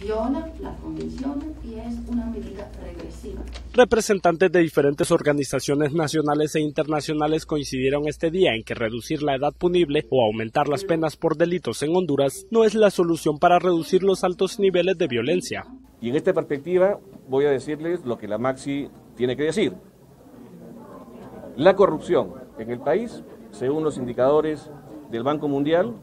viola la convención y es una medida regresiva. Representantes de diferentes organizaciones nacionales e internacionales coincidieron este día en que reducir la edad punible o aumentar las penas por delitos en Honduras no es la solución para reducir los altos niveles de violencia. Y en esta perspectiva voy a decirles lo que la Maxi tiene que decir. La corrupción en el país, según los indicadores del Banco Mundial,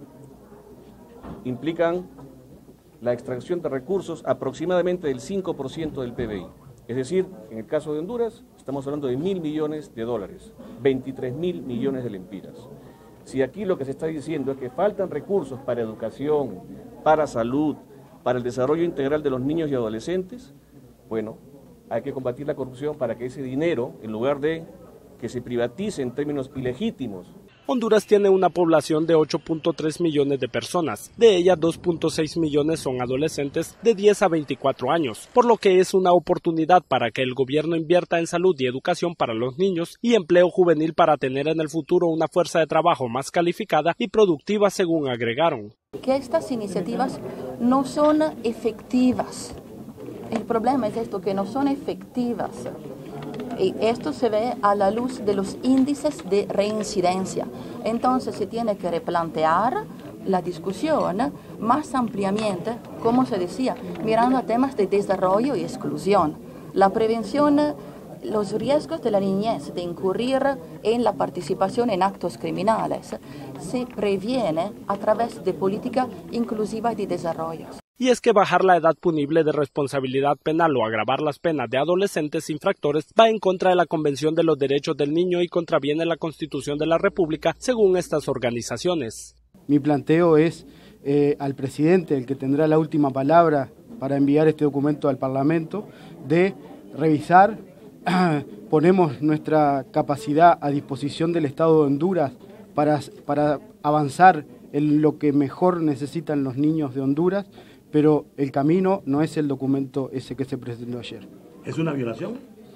implican la extracción de recursos aproximadamente del 5% del PBI. Es decir, en el caso de Honduras, estamos hablando de $1.000 millones, 23.000 millones de lempiras. Si aquí lo que se está diciendo es que faltan recursos para educación, para salud, para el desarrollo integral de los niños y adolescentes, bueno, hay que combatir la corrupción para que ese dinero, en lugar de que se privatice en términos ilegítimos. Honduras tiene una población de 8.3 millones de personas, de ellas 2.6 millones son adolescentes de 10 a 24 años, por lo que es una oportunidad para que el gobierno invierta en salud y educación para los niños y empleo juvenil para tener en el futuro una fuerza de trabajo más calificada y productiva, según agregaron. Que estas iniciativas no son efectivas. El problema es esto, que no son efectivas. Y esto se ve a la luz de los índices de reincidencia. Entonces se tiene que replantear la discusión más ampliamente, como se decía, mirando a temas de desarrollo y exclusión. La prevención, los riesgos de la niñez de incurrir en la participación en actos criminales se previene a través de política inclusiva y de desarrollo. Y es que bajar la edad punible de responsabilidad penal o agravar las penas de adolescentes infractores va en contra de la Convención de los Derechos del Niño y contraviene la Constitución de la República, según estas organizaciones. Mi planteo es al presidente, el que tendrá la última palabra para enviar este documento al Parlamento, de revisar, ponemos nuestra capacidad a disposición del Estado de Honduras para avanzar en lo que mejor necesitan los niños de Honduras, pero el camino no es el documento ese que se presentó ayer. ¿Es una violación?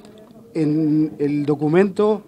En el documento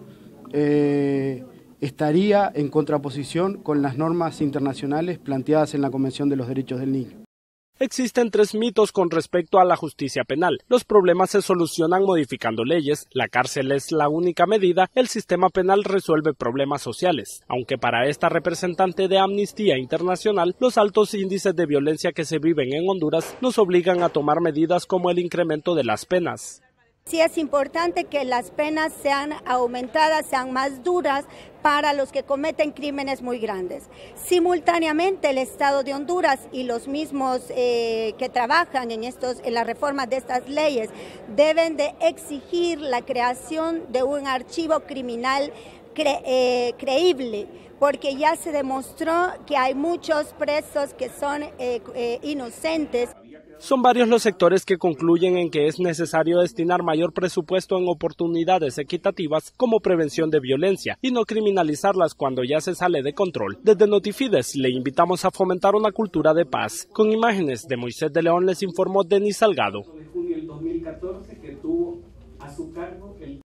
estaría en contraposición con las normas internacionales planteadas en la Convención de los Derechos del Niño. Existen 3 mitos con respecto a la justicia penal. Los problemas se solucionan modificando leyes, la cárcel es la única medida, el sistema penal resuelve problemas sociales. Aunque para esta representante de Amnistía Internacional, los altos índices de violencia que se viven en Honduras nos obligan a tomar medidas como el incremento de las penas. Sí es importante que las penas sean aumentadas, sean más duras para los que cometen crímenes muy grandes. Simultáneamente, el Estado de Honduras y los mismos que trabajan en la reforma de estas leyes deben de exigir la creación de un archivo criminal creíble, porque ya se demostró que hay muchos presos que son inocentes. Son varios los sectores que concluyen en que es necesario destinar mayor presupuesto en oportunidades equitativas como prevención de violencia y no criminalizarlas cuando ya se sale de control. Desde Notifides le invitamos a fomentar una cultura de paz. Con imágenes de Moisés de León les informó Denis Salgado.